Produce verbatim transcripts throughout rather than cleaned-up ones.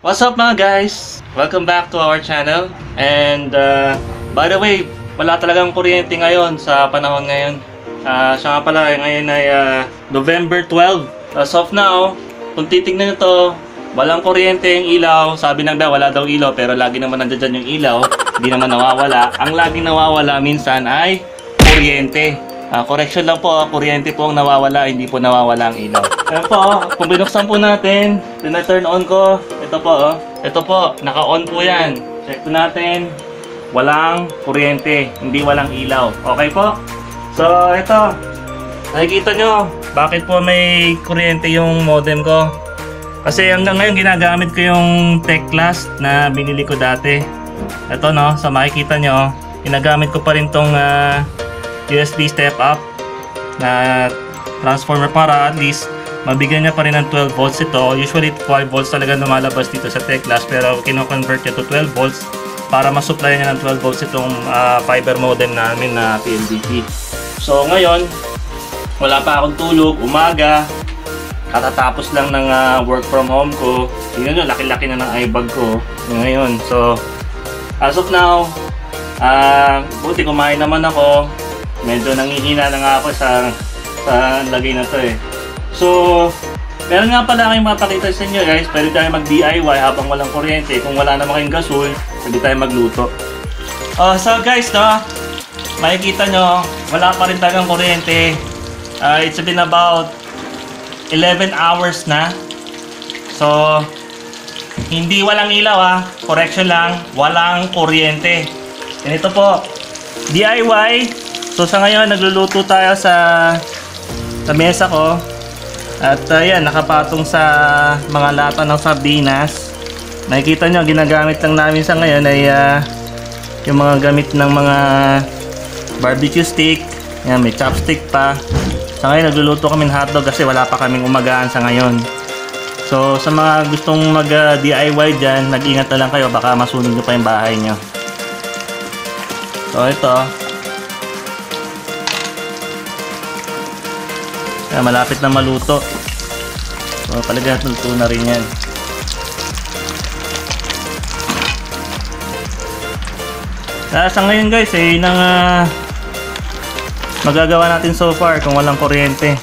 What's up mga guys? Welcome back to our channel. And uh, by the way, wala talagang kuryente ngayon sa panahon ngayon. Uh, siya nga pala, ngayon ay uh, November twelfth. As of now, kung titignan nyo to, walang kuryente yung ilaw. Sabi nang daw, wala daw ilaw, pero lagi naman nandiyan yung ilaw. Hindi naman nawawala. Ang laging nawawala minsan ay kuryente. Uh, correction lang po, kuryente po ang nawawala, hindi po nawawala ang ilaw. Ayan po, kung binuksan po natin, tina-turn on ko, ito po, oh. Ito po, naka-on po yan. Check po natin, walang kuryente, hindi walang ilaw. Okay po? So, ito, nakikita nyo, bakit po may kuryente yung modem ko? Kasi hanggang ngayon ginagamit ko yung Teclast na binili ko dati. Ito no, sa makikita nyo, ginagamit ko pa rin tong uh, U S B step up na transformer para at least mabigyan niya pa rin ng twelve volts ito. Usually five volts talaga lumalabas dito sa Teclast, pero kino-convert niya to twelve volts para ma-supply niya ng twelve volts itong uh, fiber modem namin na P L D T. So ngayon, wala pa akong tulog, umaga, katatapos lang ng uh, work from home ko. Tingnan nyo, laki-laki na ng iBag ko ngayon. So as of now, uh, buti kumain naman ako. Medyo nangihina na nga ako sa, sa lagay na to eh. So, meron nga pala kayong mapakita sa inyo guys. Pwede tayo mag D I Y habang walang kuryente. Kung wala naman kayong gasol, pwede tayo magluto. Uh, so guys, no, makikita nyo, wala pa rin talagang kuryente. Uh, it's been about eleven hours na. So, hindi walang ilaw ah. Correction lang, walang kuryente. Ganito po, D I Y. So sa ngayon, nagluluto tayo sa sa mesa ko. At uh, yan, nakapatong sa mga lata ng sardinas. Nakikita nyo, ginagamit lang namin sa ngayon ay uh, yung mga gamit ng mga barbecue stick. Yan, may chopstick pa. Sa ngayon, nagluluto kami ng hotdog kasi wala pa kaming umagaan sa ngayon. So sa mga gustong mag uh, D I Y dyan, nag-ingat na lang kayo, baka masunog nyo pa yung bahay nyo. So ito, ah, malapit na maluto. So talaga luto na rin yan. Ah, sa ngayon guys, eh, nang uh, magagawa natin so far kung walang kuryente.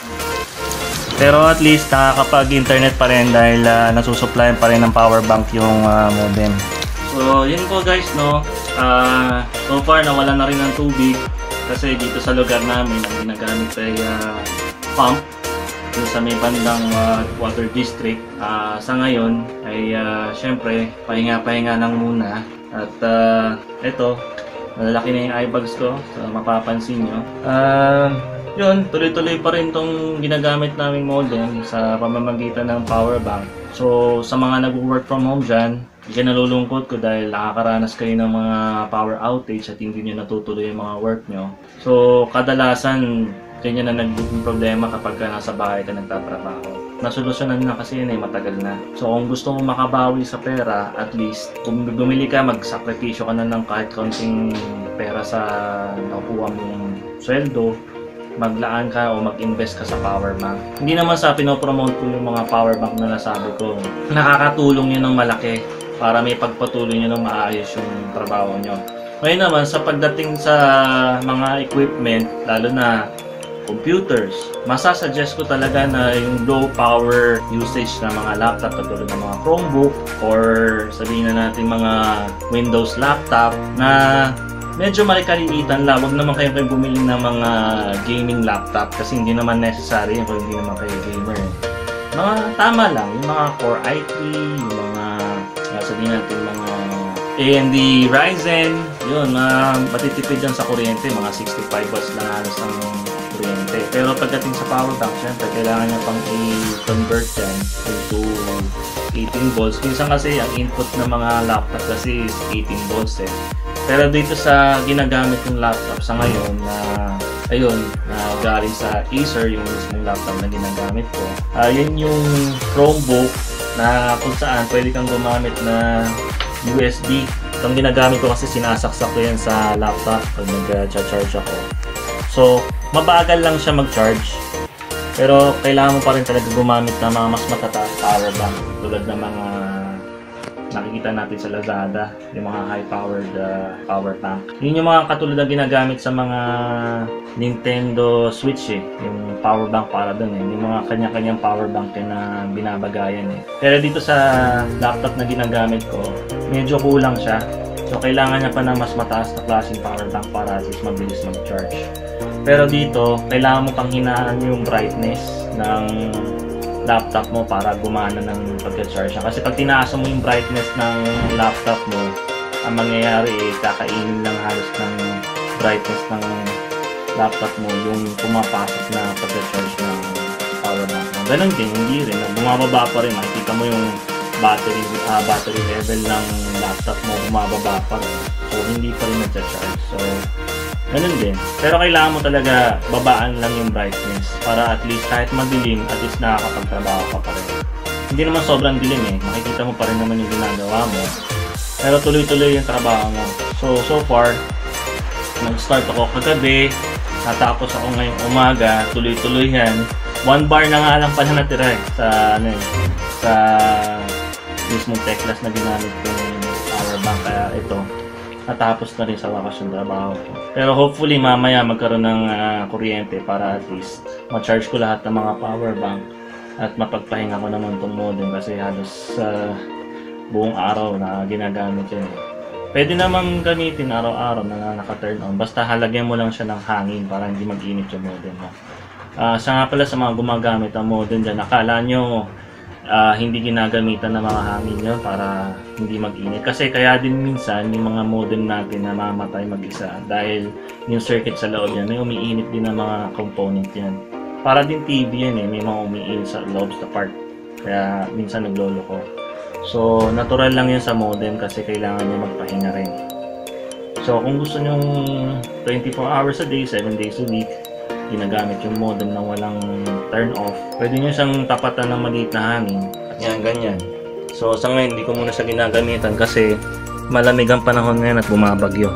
Pero at least nakakapag-internet pa rin dahil uh, nasusupplyan pa rin ng power bank yung uh, modem. So yun po guys, no. Uh, so far nawala na rin ng tubig kasi dito sa lugar namin ang ginagamit ay uh, pump dun sa may bandang uh, water district. Uh, sa ngayon ay uh, syempre pahinga-pahinga lang muna. At uh, ito, malalaki na yung eyebags ko, so mapapansin nyo. Uh, yun, tuloy-tuloy pa rin tong ginagamit naming modem sa pamamagitan ng power bank. So sa mga nag-work from home dyan, hindi nalulungkot ko dahil nakakaranas kayo ng mga power outage at hindi nyo natutuloy yung mga work nyo. So kadalasan ganyan na nagiging problema kapag ka nasa bahay ka nagtatrabaho. Nasolusyonan na kasi yun ay matagal na. So kung gusto mo makabawi sa pera, at least kung bumili ka, magsakripisyo ka na ng kahit konting pera sa nakuha mong sweldo, maglaan ka o mag-invest ka sa power bank. Hindi naman sa pinopromote ko yung mga power bank na nasabi ko. Nakakatulong yun ng malaki para may pagpatuloy nyo ng maayos yung trabaho nyo. Ngayon naman, sa pagdating sa mga equipment, lalo na computers, masasuggest ko talaga na yung low power usage na mga laptop katulad ng mga Chromebook or sabihin na natin mga Windows laptop na medyo malikalilitan lang. Huwag naman kayo kayo bumili ng mga gaming laptop kasi hindi naman necessary yun kung hindi naman kayo gamer. Mga tama lang, yung mga Core i three, yung mga sabihin natin mga A M D Ryzen, yun, uh, matitipid dyan sa kuryente, mga sixty-five watts lang halos ng kuryente. Pero pagdating sa power bank, syempre kailangan niya pang i-convert yan into eighteen volts. Minsan kasi ang input ng mga laptop kasi is eighteen volts eh. Pero dito sa ginagamit yung laptop sa ngayon na uh, ayun, na uh, galing sa Acer, yung mismong laptop na ginagamit ko. Uh, yun yung Chromebook na kung saan pwede kang gumamit na U S B. Itong ginagamit ko kasi sinasaksak ko yan sa laptop pag nag-charge ako. So, mabagal lang siya mag-charge. Pero kailangan mo pa rin talaga gumamit ng mga mas matataas power bank tulad ng mga nakikita natin sa Lazada, yung mga high-powered uh, power bank. Yun yung mga katulad na ginagamit sa mga Nintendo Switch eh, yung power bank para dun eh, yung mga kanya-kanyang power bank eh, na binabagayan eh. Pero dito sa laptop na ginagamit ko, medyo kulang siya. So kailangan niya pa ng mas mataas na klaseng power bank para at least mabilis mag-charge. Pero dito, kailangan mo pang hinaan yung brightness ng laptop mo para gumana ng pagka-charge niya. Kasi pag tinaas mo yung brightness ng laptop mo, ang mangyayari eh, kakainin lang halos ng brightness ng laptop mo yung pumapasok na pagka-charge ng power bank mo. Ganun din, hindi rin. Bumababa pa rin. Makikita mo yung battery uh, battery level ng laptop mo, bumababa pa rin. So, hindi pa rin nag-charge. So, ganun din. Pero kailangan mo talaga babaan lang yung brightness para at least kahit madilim, at least nakakapagtrabaho ka pa rin. Hindi naman sobrang dilim eh. Makikita mo pa rin naman yung ginagawa mo. Pero tuloy-tuloy yung trabaho mo. So, so far, nag-start ako kagabi. Natapos ako ngayong umaga. Tuloy-tuloy yan. One bar na nga lang pala natira eh. Sa, ano eh, sa mismong Teclas na ginamit ko yung power bank. Kaya ito, natapos na rin sa wakas yung trabaho ko. Pero hopefully mamaya magkaroon ng uh, kuryente para at least ma-charge ko lahat ng mga power bank at mapagpahinga ko naman itong modem kasi halos uh, buong araw na ginagamit yun. Pwede namang gamitin araw-araw na naka-turn on basta halagyan mo lang siya ng hangin para hindi mag-init yung modem mo. Uh, sa nga pala sa mga gumagamit ng modem dyan, akala nyo Uh, hindi ginagamitan ng mga hangin yun para hindi mag-init. Kasi kaya din minsan yung mga modem natin namamatay mag-isa dahil yung circuit sa loob yan, may umiinit din ng mga component yan. Para din T V yan eh, may mga umiinit sa loob sa part. Kaya minsan nagloloko. So natural lang yan sa modem kasi kailangan niya magpahinga rin. So kung gusto nyong twenty-four hours a day, seven days a week, ginagamit yung modem na walang turn off, pwede nyo siyang tapatan ng maliit na hangin. Yan, ganyan. So sa ngayon, hindi ko muna siya ginagamitan kasi malamig ang panahon ngayon at bumabagyo.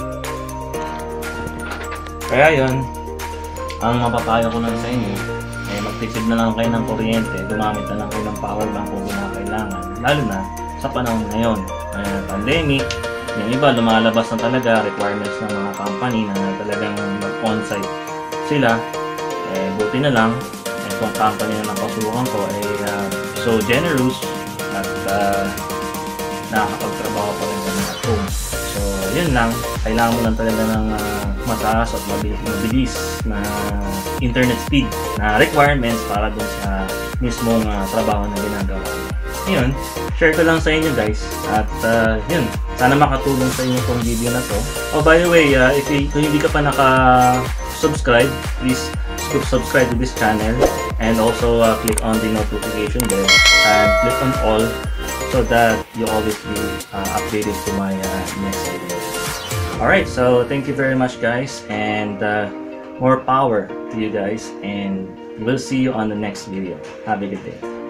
Kaya yun, ang mapapayo ko lang sa inyo, eh, magtisip na lang kayo ng kuryente, gumamit na lang kayo ng power bank kung kinakailangan. Lalo na sa panahon ngayon, eh, pandemic, yung iba lumalabas na talaga, requirements ng mga company na talagang mag-on-site sila. Eh, buti na lang, itong company na napasukan ko ay uh, so generous at uh, nakakapagtrabaho pa rin kami at home. So, yun lang. Kailangan mo lang talaga ng uh, mataas at mabilis na internet speed na requirements para dun sa mismong uh, trabaho na ginagawa mo. Yun, share ko lang sa inyo guys. At uh, yun, sana makatulong sa inyo itong video na to. Oh, by the way, uh, if y- kung hindi ka pa naka-subscribe, please subscribe to this channel and also uh, click on the notification bell and click on all so that you always be uh, updated to my uh, next video. Alright, so thank you very much guys, and uh, more power to you guys, and we'll see you on the next video. Have a good day.